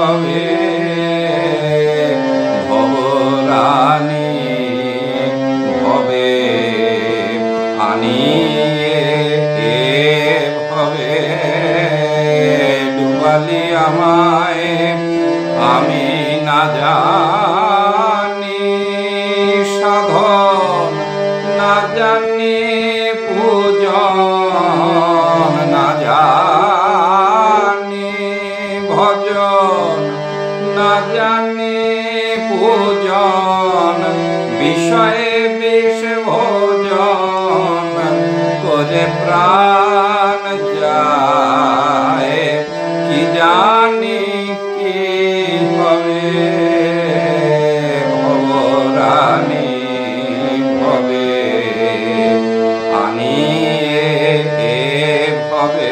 হবে ভবরানী ভবে আনিয়ে ভবে ডুবালি আমায় আমি না জানি সাধন না জানি পূজন না জানি ভজন না জানি পূজন বিষয়ে বিষ ভোজন করে প্রাণ যায় কি জানি কি হবে ভবরানী ভবে আনিয়ে ভবে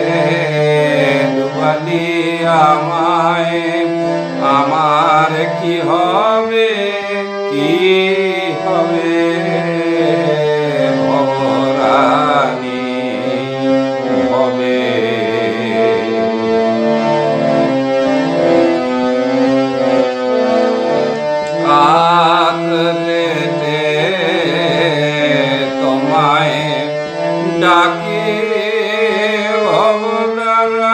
ডুবালি আমায় আমার কি হবে কি হবে ভবরানী ভবে কাতরেতে তোমায় ডাকি ভবদারা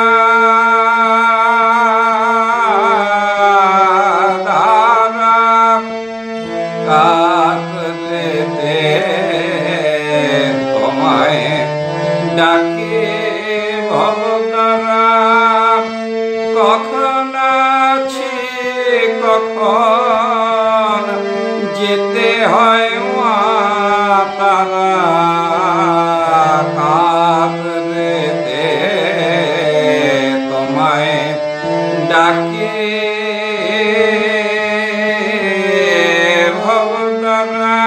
কাতরেতে তোমায় ডাকি ভবদারা কখন আছি কখন যেতে হয় মা তারা কাতরেতে তোমায় ডাকি ভবদারা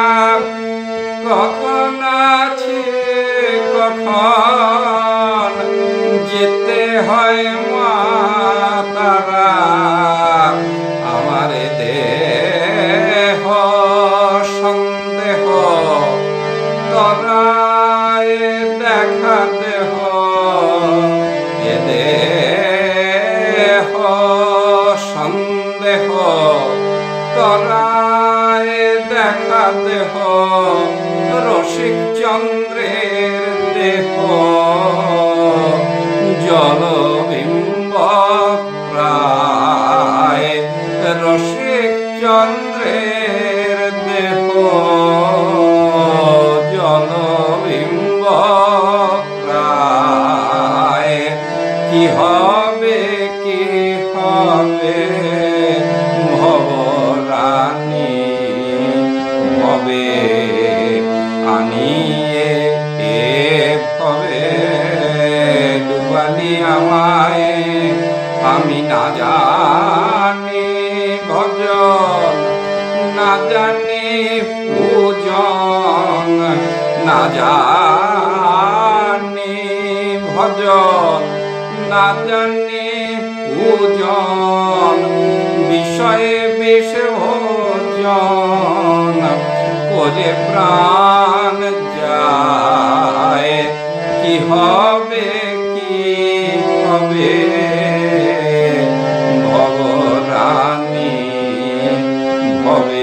কখন আছি কখন যেতে হয় মা তারা আমার দেহ সন্দেহ তরায় দেখা দেহ এ দেহ সন্দেহ তরায় দেখা দেহ রসিক চন্দ্রের দেহ জলবিম্ব প্রায় রসিক চন্দ্রের দেহ জলবিম্ব প্রায় কি হবে ভবরানী ভবে আনিয়ে ভবে ডুবালি আমায় আমি না জানি ভজন না জানি পূজন না জানি ভজন না জানি পূজন বিষয়ে বিষ ভোজন করে প্রাণ যায় কি হবে ভবরানী ভবে